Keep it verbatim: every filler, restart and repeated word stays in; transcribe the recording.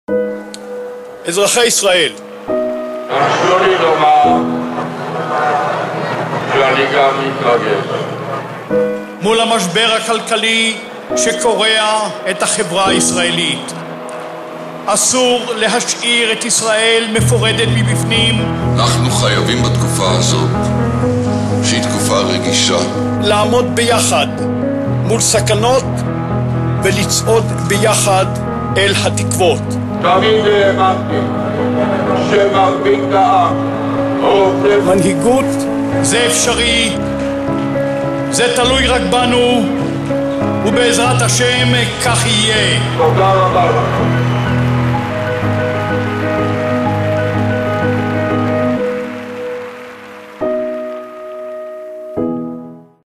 אזרחי ישראל, הרשו לי לומר שאני גם מתרגש. מול המשבר הכלכלי שקורע את החברה הישראלית, אסור להשאיר את ישראל מפורדת מבפנים. אנחנו חייבים בתקופה הזאת, שהיא תקופה רגישה, לעמוד ביחד מול סכנות ולצעוד ביחד אל התקוות. תמיד האמנתי שמרבית העם רוצה... מנהיגות זה אפשרי, זה תלוי רק בנו, ובעזרת השם כך יהיה. תודה רבה לכם.